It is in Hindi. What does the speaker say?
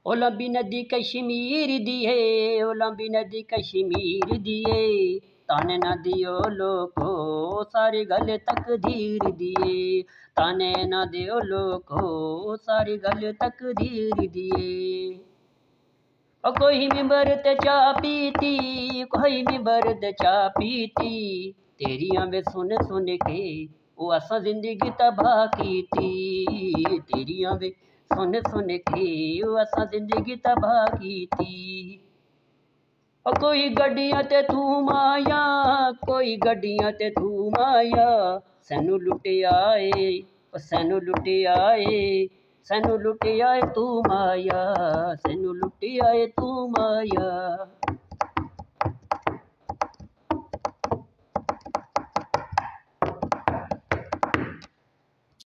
ओ लंबी नदी कश्मीर दिए, ओ लंबी नदी कश्मीर दिए, ताने ना दियो लोको सारी गल तकदीर दिए, ताने ना दियो लोको सारी गल तकदीर दिए। ओ कोई मिंबर ते चाह पीती, कोई मिंबर ते चाह पीती, तेरियां वे सुन सुन के ओ असा जिंदगी तबाह कीती, तेरियां वे सुन सुन के ओ असा जिंदगी तबाह कीती। ओ कोई गड्डियां ते तू माया, कोई गड्डियां ते तू माया, सैनू लुटिया ए, ओ सैनू लुटिया ए, सैनू लुटिया ए तू माया, सैनू लुटिया ए तू माया।